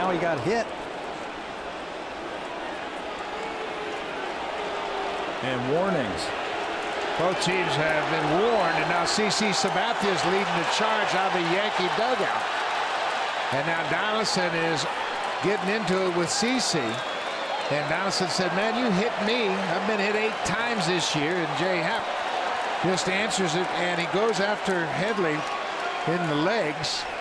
now he got hit. And warnings. Both teams have been warned, and now CC Sabathia is leading the charge out of the Yankee dugout. And now Donaldson is getting into it with CC. And Donaldson said, man, you hit me. I've been hit 8 times this year. And Jay Happ just answers it, and he goes after Headley in the legs.